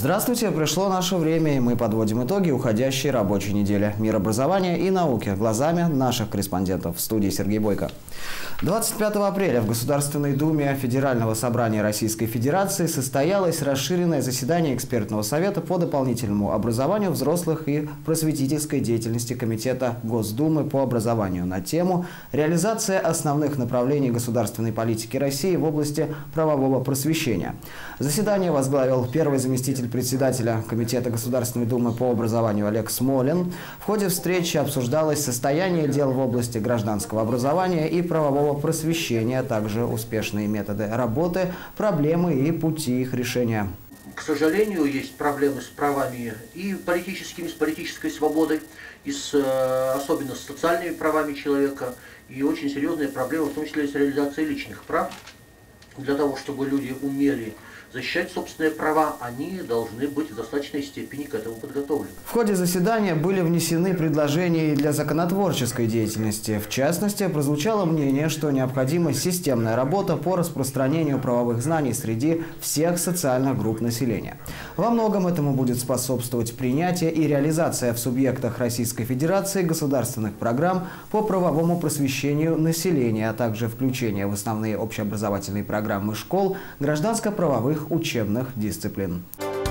Здравствуйте, пришло наше время, и мы подводим итоги уходящей рабочей недели. Мир образования и науки глазами наших корреспондентов. В студии Сергей Бойко. 25 апреля в Государственной Думе Федерального собрания Российской Федерации состоялось расширенное заседание экспертного совета по дополнительному образованию взрослых и просветительской деятельности Комитета Госдумы по образованию на тему «Реализация основных направлений государственной политики России в области правового просвещения». Заседание возглавил первый заместитель председателя Комитета Государственной Думы по образованию Олег Смолин. В ходе встречи обсуждалось состояние дел в области гражданского образования и правового просвещения, а также успешные методы работы, проблемы и пути их решения. К сожалению, есть проблемы с правами и политическими, с политической свободой, и особенно с социальными правами человека, и очень серьезные проблемы, в том числе с реализацией личных прав. Для того, чтобы люди умели защищать собственные права, они должны быть в достаточной степени к этому подготовлены. В ходе заседания были внесены предложения и для законотворческой деятельности. В частности, прозвучало мнение, что необходима системная работа по распространению правовых знаний среди всех социальных групп населения. Во многом этому будет способствовать принятие и реализация в субъектах Российской Федерации государственных программ по правовому просвещению населения, а также включение в основные общеобразовательные программы школ гражданско-правовых учебных дисциплин.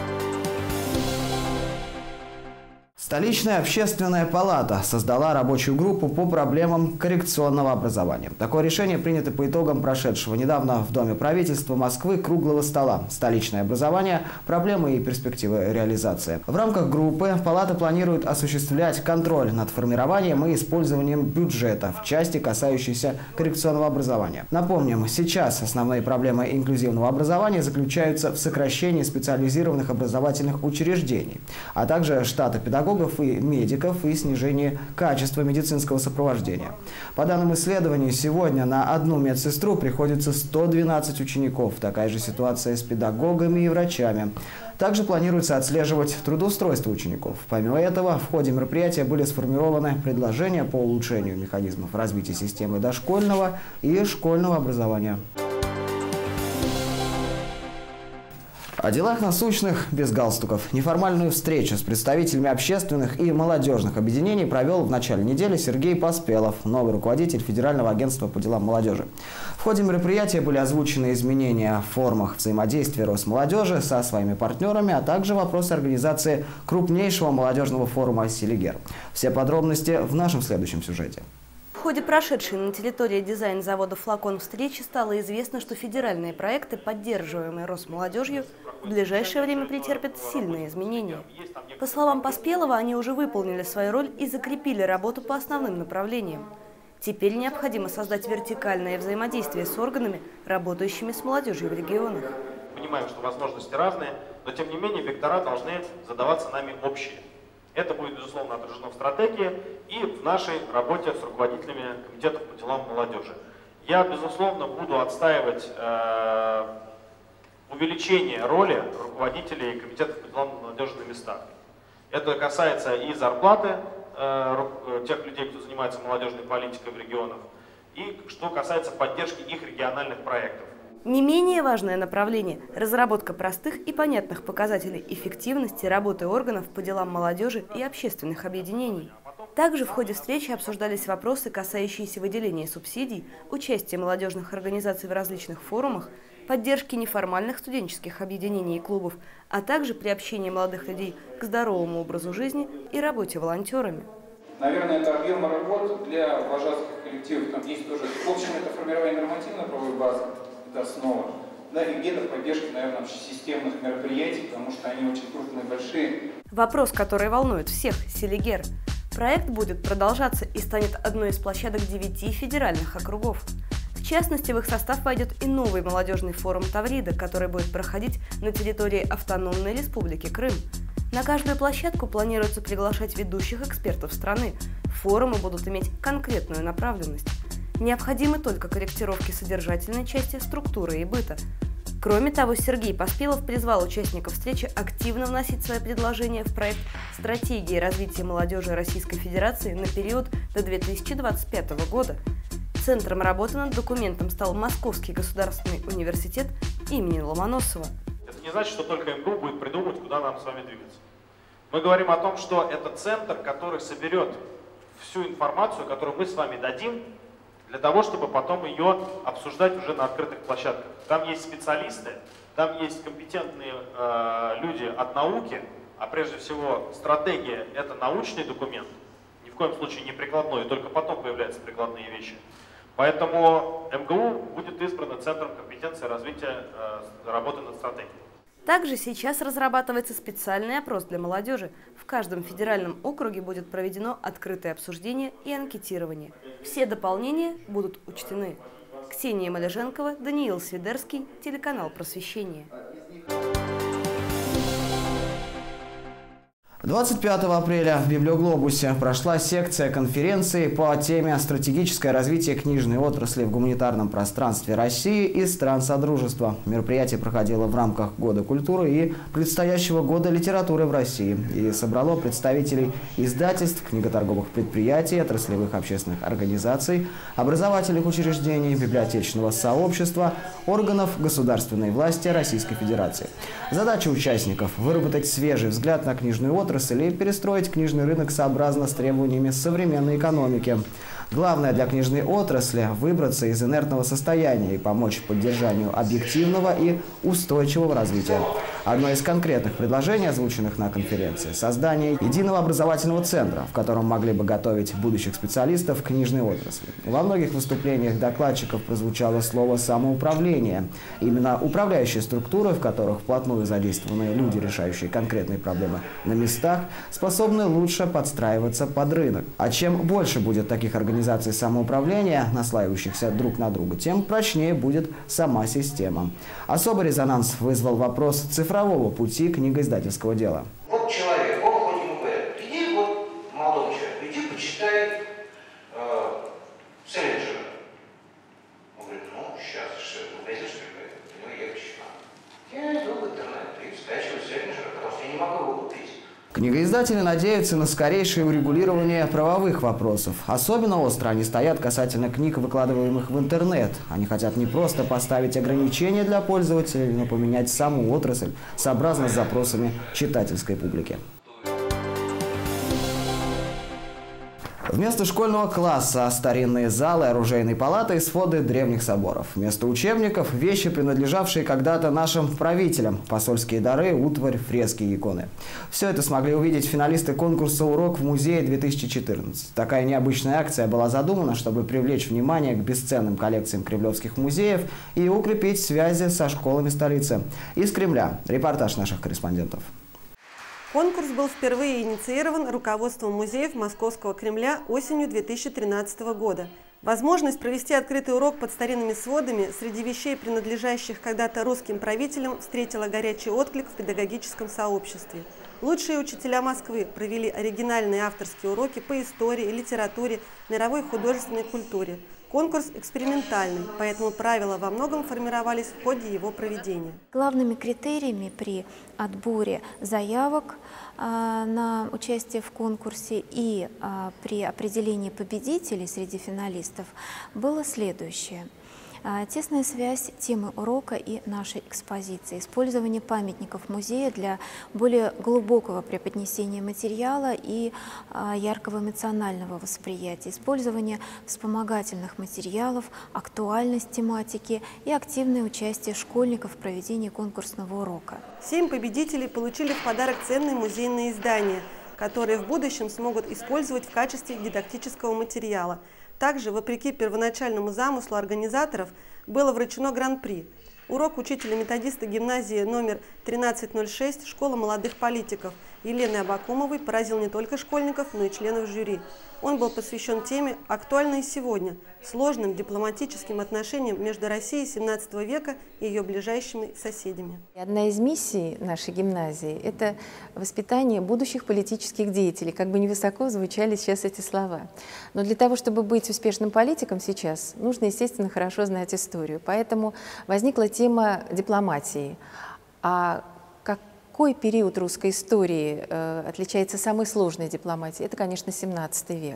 Столичная общественная палата создала рабочую группу по проблемам коррекционного образования. Такое решение принято по итогам прошедшего недавно в Доме правительства Москвы круглого стола «Столичное образование. Проблемы и перспективы реализации». В рамках группы палата планирует осуществлять контроль над формированием и использованием бюджета в части, касающейся коррекционного образования. Напомним, сейчас основные проблемы инклюзивного образования заключаются в сокращении специализированных образовательных учреждений, а также штата педагогов и медиков и снижение качества медицинского сопровождения. По данным исследований, сегодня на одну медсестру приходится 112 учеников. Такая же ситуация с педагогами и врачами. Также планируется отслеживать трудоустройство учеников. Помимо этого, в ходе мероприятия были сформированы предложения по улучшению механизмов развития системы дошкольного и школьного образования. О делах насущных без галстуков. Неформальную встречу с представителями общественных и молодежных объединений провел в начале недели Сергей Поспелов, новый руководитель Федерального агентства по делам молодежи. В ходе мероприятия были озвучены изменения в формах взаимодействия Росмолодежи со своими партнерами, а также вопросы организации крупнейшего молодежного форума «Селигер». Все подробности в нашем следующем сюжете. В ходе прошедшей на территории дизайн-завода «Флакон» встречи стало известно, что федеральные проекты, поддерживаемые Росмолодежью, в ближайшее время претерпят сильные изменения. По словам Поспелова, они уже выполнили свою роль и закрепили работу по основным направлениям. Теперь необходимо создать вертикальное взаимодействие с органами, работающими с молодежью в регионах. Понимаем, что возможности разные, но тем не менее вектора должны задаваться нами общие. Это будет, безусловно, отражено в стратегии и в нашей работе с руководителями комитетов по делам молодежи. Я, безусловно, буду отстаивать увеличение роли руководителей комитетов по делам молодежи на местах. Это касается и зарплаты тех людей, кто занимается молодежной политикой в регионах, и что касается поддержки их региональных проектов. Не менее важное направление – разработка простых и понятных показателей эффективности работы органов по делам молодежи и общественных объединений. Также в ходе встречи обсуждались вопросы, касающиеся выделения субсидий, участия молодежных организаций в различных форумах, поддержки неформальных студенческих объединений и клубов, а также приобщения молодых людей к здоровому образу жизни и работе волонтерами. Наверное, это объем работы для вожатских коллективов. Там есть тоже, в общем, это формирование нормативно-правовой базы. Это основа. Да, и где-то поддержка, наверное, общесистемных мероприятий, потому что они очень крупные, большие. Вопрос, который волнует всех – Селигер. Проект будет продолжаться и станет одной из площадок 9 федеральных округов. В частности, в их состав войдет и новый молодежный форум Таврида, который будет проходить на территории Автономной Республики Крым. На каждую площадку планируется приглашать ведущих экспертов страны. Форумы будут иметь конкретную направленность. Необходимы только корректировки содержательной части, структуры и быта. Кроме того, Сергей Поспелов призвал участников встречи активно вносить свои предложения в проект «Стратегии развития молодежи Российской Федерации на период до 2025 года». Центром работы над документом стал Московский государственный университет имени Ломоносова. Это не значит, что только МГУ будет придумывать, куда нам с вами двигаться. Мы говорим о том, что это центр, который соберет всю информацию, которую мы с вами дадим, для того, чтобы потом ее обсуждать уже на открытых площадках. Там есть специалисты, там есть компетентные люди от науки, а прежде всего стратегия – это научный документ, ни в коем случае не прикладной, и только потом появляются прикладные вещи. Поэтому МГУ будет избрано центром компетенции развития работы над стратегией. Также сейчас разрабатывается специальный опрос для молодежи. В каждом федеральном округе будет проведено открытое обсуждение и анкетирование. Все дополнения будут учтены. Ксения Малеженкова, Даниил Свидерский, телеканал «Просвещение». 25 апреля в Библиоглобусе прошла секция конференции по теме «Стратегическое развитие книжной отрасли в гуманитарном пространстве России и стран Содружества». Мероприятие проходило в рамках Года культуры и предстоящего Года литературы в России и собрало представителей издательств, книготорговых предприятий, отраслевых общественных организаций, образовательных учреждений, библиотечного сообщества, органов государственной власти Российской Федерации. Задача участников – выработать свежий взгляд на книжную отрасль и перестроить книжный рынок сообразно с требованиями современной экономики. Главное для книжной отрасли – выбраться из инертного состояния и помочь поддержанию объективного и устойчивого развития. Одно из конкретных предложений, озвученных на конференции – создание единого образовательного центра, в котором могли бы готовить будущих специалистов книжной отрасли. Во многих выступлениях докладчиков прозвучало слово «самоуправление». Именно управляющие структуры, в которых вплотную задействованы люди, решающие конкретные проблемы на местах, способны лучше подстраиваться под рынок. А чем больше будет таких организаций самоуправления, наслаивающихся друг на друга, тем прочнее будет сама система. Особый резонанс вызвал вопрос цифрового пути книгоиздательского дела. Вот человек, он хоть ему говорят, иди, вот, молодой человек, иди почитай Селлинджера. Он говорит, ну, сейчас, что, магазин, что ли, у него ехать еще надо. Я иду в интернет и скачиваю Селлинджера, потому что я не могу его купить. Книгоиздатели надеются на скорейшее урегулирование правовых вопросов. Особенно остро они стоят касательно книг, выкладываемых в интернет. Они хотят не просто поставить ограничения для пользователей, но поменять саму отрасль сообразно с запросами читательской публики. Вместо школьного класса – старинные залы, оружейные палаты и своды древних соборов. Вместо учебников – вещи, принадлежавшие когда-то нашим правителям, посольские дары, утварь, фрески и иконы. Все это смогли увидеть финалисты конкурса «Урок в музее-2014». Такая необычная акция была задумана, чтобы привлечь внимание к бесценным коллекциям кремлевских музеев и укрепить связи со школами столицы. Из Кремля – репортаж наших корреспондентов. Конкурс был впервые инициирован руководством музеев Московского Кремля осенью 2013 года. Возможность провести открытый урок под старинными сводами среди вещей, принадлежащих когда-то русским правителям, встретила горячий отклик в педагогическом сообществе. Лучшие учителя Москвы провели оригинальные авторские уроки по истории, литературе, мировой художественной культуре. Конкурс экспериментальный, поэтому правила во многом формировались в ходе его проведения. Главными критериями при отборе заявок на участие в конкурсе и при определении победителей среди финалистов было следующее. Тесная связь темы урока и нашей экспозиции, использование памятников музея для более глубокого преподнесения материала и яркого эмоционального восприятия, использование вспомогательных материалов, актуальность тематики и активное участие школьников в проведении конкурсного урока. 7 победителей получили в подарок ценные музейные издания, которые в будущем смогут использовать в качестве дидактического материала. Также, вопреки первоначальному замыслу организаторов, было вручено гран-при. Урок учителя-методиста гимназии номер 1306 «Школа молодых политиков» Елены Абакумовой поразил не только школьников, но и членов жюри. Он был посвящен теме, актуальной сегодня, сложным дипломатическим отношениям между Россией XVII века и ее ближайшими соседями. Одна из миссий нашей гимназии – это воспитание будущих политических деятелей, как бы невысоко звучали сейчас эти слова. Но для того, чтобы быть успешным политиком сейчас, нужно, естественно, хорошо знать историю. Поэтому возникла тема дипломатии. А какой период русской истории отличается самой сложной дипломатией? Это, конечно, XVII век.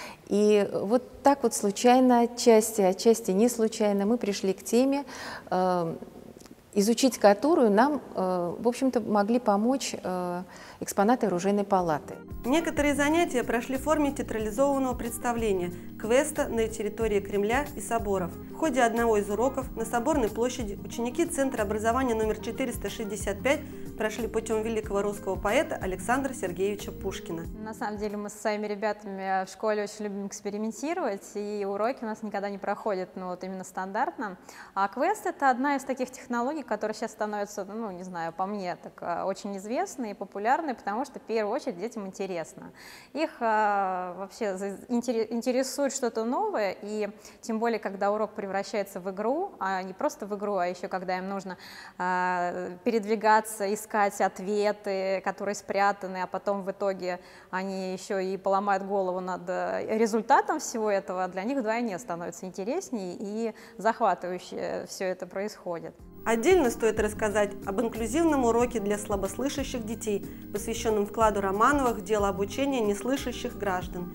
И вот так вот случайно, отчасти не случайно, мы пришли к теме изучить которую нам, в общем-то, могли помочь экспонаты оружейной палаты. Некоторые занятия прошли в форме театрализованного представления квеста на территории Кремля и соборов. В ходе одного из уроков на Соборной площади ученики Центра образования номер 465 прошли путем великого русского поэта Александра Сергеевича Пушкина. На самом деле мы со своими ребятами в школе очень любим экспериментировать, и уроки у нас никогда не проходят именно стандартно. А квест — это одна из таких технологий, которые сейчас становятся, не знаю, по мне, так очень известной и популярной, потому что в первую очередь детям интересно. Их вообще интересует что-то новое, и тем более, когда урок превращается в игру, а не просто в игру, а еще когда им нужно передвигаться, искать ответы, которые спрятаны, а потом в итоге они еще и поломают голову над результатом всего этого, для них вдвойне становится интереснее и захватывающе все это происходит. Отдельно стоит рассказать об инклюзивном уроке для слабослышащих детей, посвященном вкладу Романовых в дело обучения неслышащих граждан.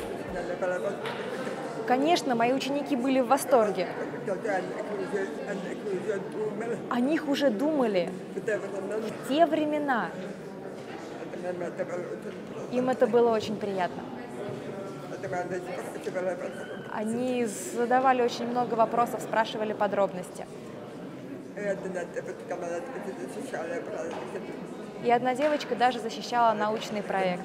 Конечно, мои ученики были в восторге. О них уже думали в те времена. Им это было очень приятно. Они задавали очень много вопросов, спрашивали подробности. И одна девочка даже защищала научный проект.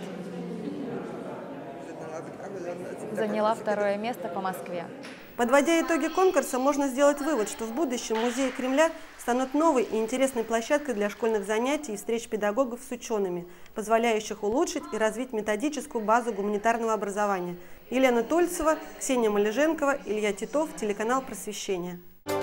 Заняла 2-е место по Москве. Подводя итоги конкурса, можно сделать вывод, что в будущем музей Кремля станут новой и интересной площадкой для школьных занятий и встреч педагогов с учеными, позволяющих улучшить и развить методическую базу гуманитарного образования. Елена Тульцева, Ксения Малеженкова, Илья Титов, телеканал «Просвещение».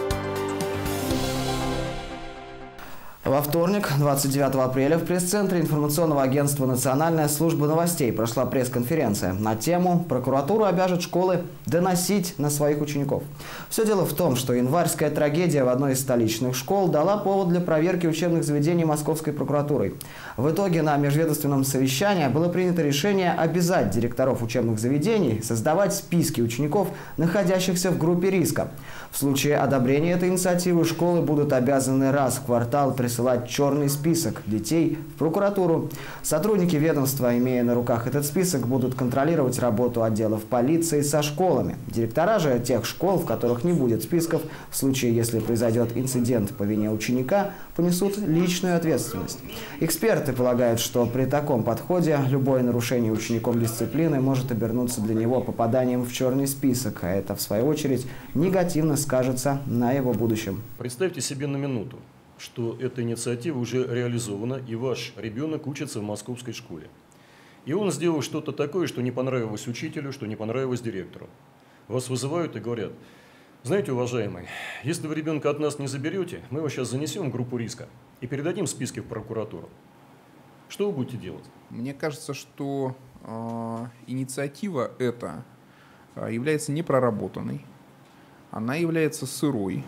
Во вторник, 29 апреля, в пресс-центре информационного агентства «Национальная служба новостей» прошла пресс-конференция на тему «Прокуратура обяжет школы доносить на своих учеников». Все дело в том, что январская трагедия в одной из столичных школ дала повод для проверки учебных заведений Московской прокуратурой. В итоге на межведомственном совещании было принято решение обязать директоров учебных заведений создавать списки учеников, находящихся в группе риска. В случае одобрения этой инициативы школы будут обязаны раз в квартал присылать черный список детей в прокуратуру. Сотрудники ведомства, имея на руках этот список, будут контролировать работу отделов полиции со школами. Директора же тех школ, в которых не будет списков, в случае, если произойдет инцидент по вине ученика, понесут личную ответственность. Эксперты полагают, что при таком подходе любое нарушение учеником дисциплины может обернуться для него попаданием в черный список, а это, в свою очередь, негативно скажется на его будущем. Представьте себе на минуту, что эта инициатива уже реализована, и ваш ребенок учится в московской школе. И он сделал что-то такое, что не понравилось учителю, что не понравилось директору. Вас вызывают и говорят: знаете, уважаемый, если вы ребенка от нас не заберете, мы его сейчас занесем в группу риска и передадим списки в прокуратуру. Что вы будете делать? Мне кажется, что инициатива эта является непроработанной, она является сырой,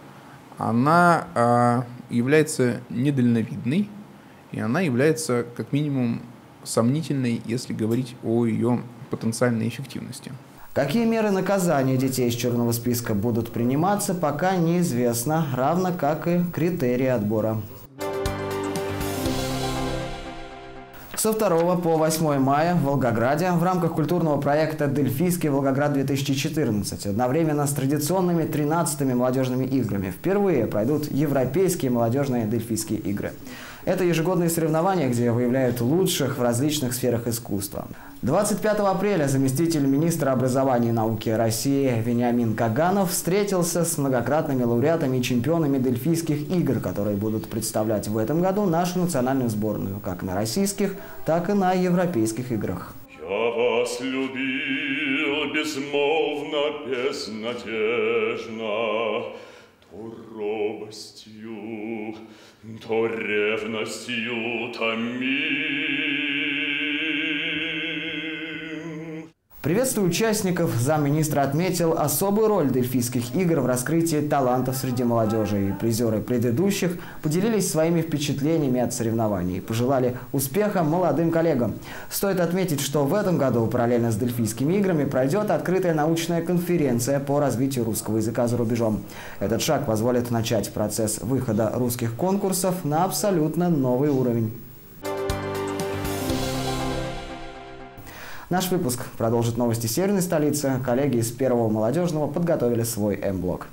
она является недальновидной, и она является как минимум сомнительной, если говорить о ее потенциальной эффективности. Какие меры наказания детей из черного списка будут приниматься, пока неизвестно, равно как и критерии отбора. Со 2 по 8 мая в Волгограде в рамках культурного проекта «Дельфийский Волгоград-2014» одновременно с традиционными 13-ми молодежными играми впервые пройдут европейские молодежные дельфийские игры. Это ежегодные соревнования, где выявляют лучших в различных сферах искусства. 25 апреля заместитель министра образования и науки России Вениамин Каганов встретился с многократными лауреатами и чемпионами дельфийских игр, которые будут представлять в этом году нашу национальную сборную, как на российских, так и на европейских играх. Я вас любил безмолвно, безнадежно, то робостью, то ревностью томим. Приветствуя участников, замминистра отметил особую роль Дельфийских игр в раскрытии талантов среди молодежи. И призеры предыдущих поделились своими впечатлениями от соревнований и пожелали успеха молодым коллегам. Стоит отметить, что в этом году параллельно с Дельфийскими играми пройдет открытая научная конференция по развитию русского языка за рубежом. Этот шаг позволит начать процесс выхода русских конкурсов на абсолютно новый уровень. Наш выпуск продолжит новости северной столицы. Коллеги из Первого молодежного подготовили свой М-блок.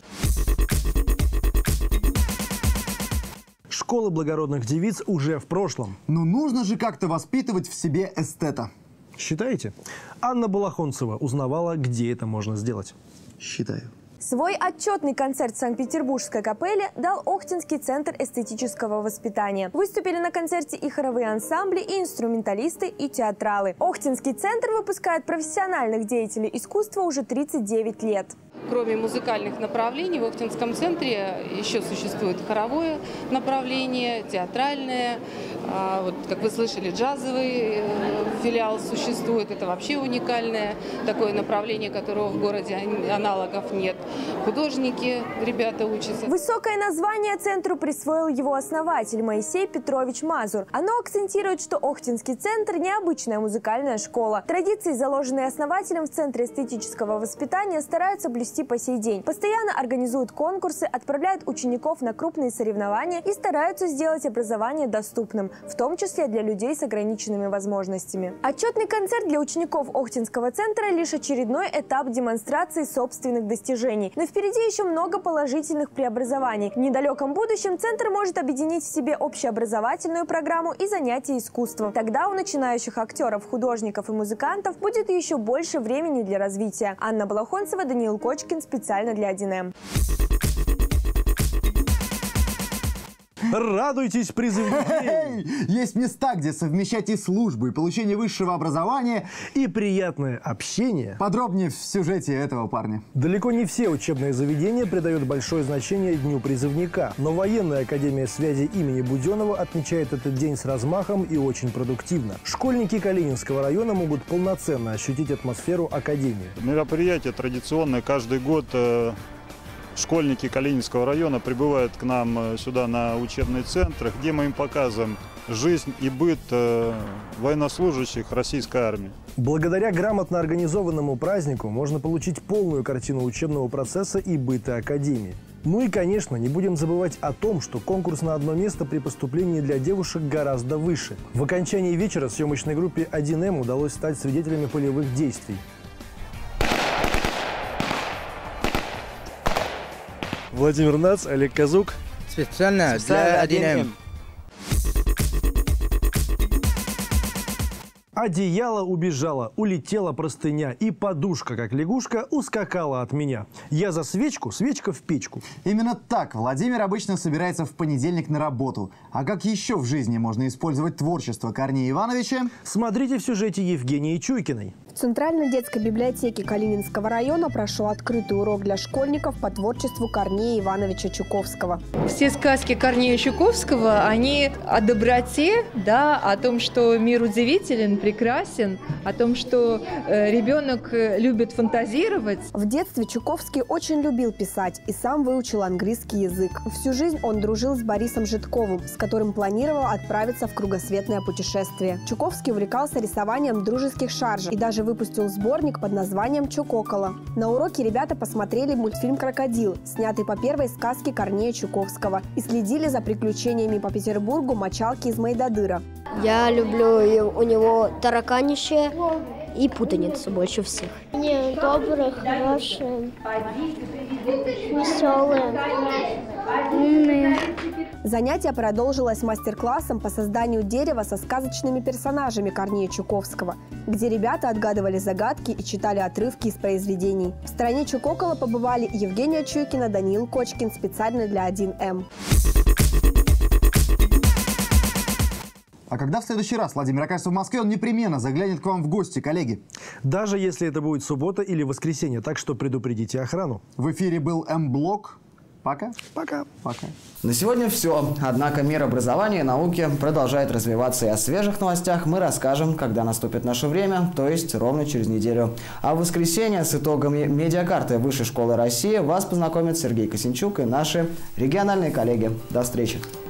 Школа благородных девиц уже в прошлом. Но нужно же как-то воспитывать в себе эстета. Считаете? Анна Балахонцева узнавала, где это можно сделать. Считаю. Свой отчетный концерт в Санкт-Петербургской капелле дал Охтинский центр эстетического воспитания. Выступили на концерте и хоровые ансамбли, и инструменталисты, и театралы. Охтинский центр выпускает профессиональных деятелей искусства уже 39 лет. Кроме музыкальных направлений, в Охтинском центре еще существует хоровое направление, театральное. Вот, как вы слышали, джазовый филиал существует. Это вообще уникальное такое направление, которого в городе аналогов нет. Художники, ребята учатся. Высокое название центру присвоил его основатель Моисей Петрович Мазур. Оно акцентирует, что Охтинский центр – необычная музыкальная школа. Традиции, заложенные основателем в Центре эстетического воспитания, стараются блюсти по сей день. Постоянно организуют конкурсы, отправляют учеников на крупные соревнования и стараются сделать образование доступным, в том числе для людей с ограниченными возможностями. Отчетный концерт для учеников Охтинского центра – лишь очередной этап демонстрации собственных достижений. Но впереди еще много положительных преобразований. В недалеком будущем центр может объединить в себе общеобразовательную программу и занятия искусством. Тогда у начинающих актеров, художников и музыкантов будет еще больше времени для развития. Анна Балахонцева, Даниил Кочкин, специально для 1М. Радуйтесь, призывники! Есть места, где совмещать и службу, и получение высшего образования, и приятное общение. Подробнее в сюжете этого парня. Далеко не все учебные заведения придают большое значение Дню призывника, но Военная академия связи имени Буденова отмечает этот день с размахом и очень продуктивно. Школьники Калининского района могут полноценно ощутить атмосферу академии. Мероприятие традиционное. Каждый год школьники Калининского района прибывают к нам сюда на учебные центры, где мы им показываем жизнь и быт военнослужащих российской армии. Благодаря грамотно организованному празднику можно получить полную картину учебного процесса и быта академии. Ну и, конечно, не будем забывать о том, что конкурс на одно место при поступлении для девушек гораздо выше. В окончании вечера съемочной группе 1М удалось стать свидетелями полевых действий. Владимир Нац, Олег Казук. Специально для 1М. Одеяло убежало, улетела простыня, и подушка, как лягушка, ускакала от меня. Я за свечку, свечка в печку. Именно так Владимир обычно собирается в понедельник на работу. А как еще в жизни можно использовать творчество Корнея Ивановича? Смотрите в сюжете Евгении Чуйкиной. В Центральной детской библиотеке Калининского района прошел открытый урок для школьников по творчеству Корнея Ивановича Чуковского. Все сказки Корнея Чуковского, они о доброте, да, о том, что мир удивителен, прекрасен, о том, что ребенок любит фантазировать. В детстве Чуковский очень любил писать и сам выучил английский язык. Всю жизнь он дружил с Борисом Житковым, с которым планировал отправиться в кругосветное путешествие. Чуковский увлекался рисованием дружеских шаржей и даже выпустил сборник под названием «Чукокола». На уроке ребята посмотрели мультфильм «Крокодил», снятый по первой сказке Корнея Чуковского, и следили за приключениями по Петербургу мочалки из Мойдодыра. Я люблю у него тараканище и путаницу больше всех. Они добрые, хорошие, веселые, умные. Занятие продолжилось мастер-классом по созданию дерева со сказочными персонажами Корнея Чуковского, где ребята отгадывали загадки и читали отрывки из произведений. В стране Чукокола побывали Евгения Чуйкина, Даниил Кочкин, специально для 1М. А когда в следующий раз Владимир окажется в Москве, он непременно заглянет к вам в гости, коллеги. Даже если это будет суббота или воскресенье, так что предупредите охрану. В эфире был М-блок. Пока. Пока. Пока. На сегодня все. Однако мир образования и науки продолжает развиваться, и о свежих новостях мы расскажем, когда наступит наше время, то есть ровно через неделю. А в воскресенье с итогами медиакарты Высшей школы России вас познакомят Сергей Косинчук и наши региональные коллеги. До встречи.